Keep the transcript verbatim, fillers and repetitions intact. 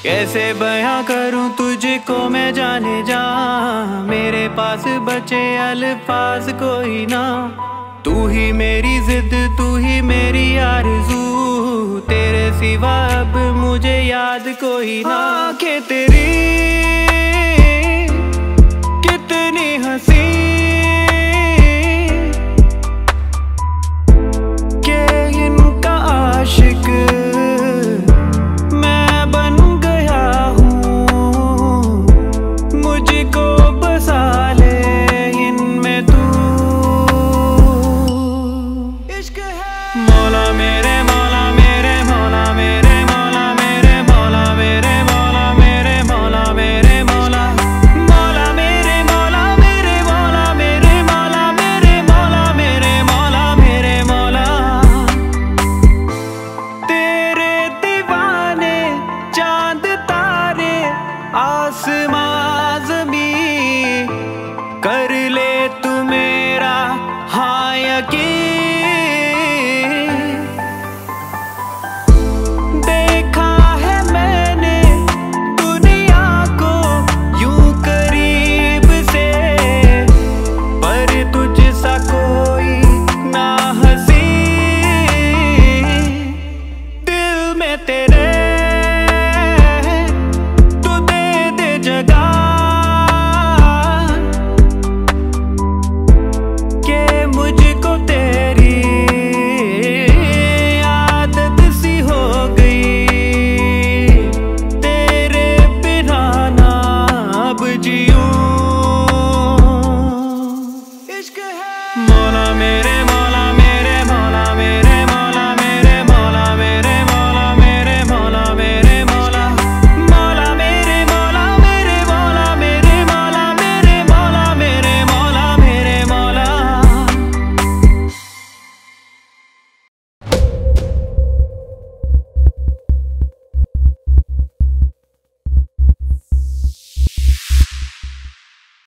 कैसे बयां करूं तुझको मैं जाने जा, मेरे पास बचे अल्फाज कोई ना। तू ही मेरी जिद, तू ही मेरी आरज़ू, तेरे सिवा अब मुझे याद कोई ना। आंखें तेरी कितनी हंसी के इनका आशिक मुझको बसा ले इनमें तू। इश्क है मौला मेरे मौला मेरे मौला मेरे मौला मेरे मौला मेरे मौला मेरे मौला मेरे मौला मौला मेरे मौला मेरे मौला मेरे मौला मेरे मौला मेरे मौला मेरे मौला। तेरे दीवाने चांद तारे आसमां कर ले तू मेरा हाँ यकीन। देखा है मैंने दुनिया को यूं करीब से, पर तुझसा कोई ना हंसी। दिल में तेरे तू दे दे जगह, मुझको तेरी आदत सी हो गई, तेरे बिना ना अब जियूं। इश्क है मौला मेरे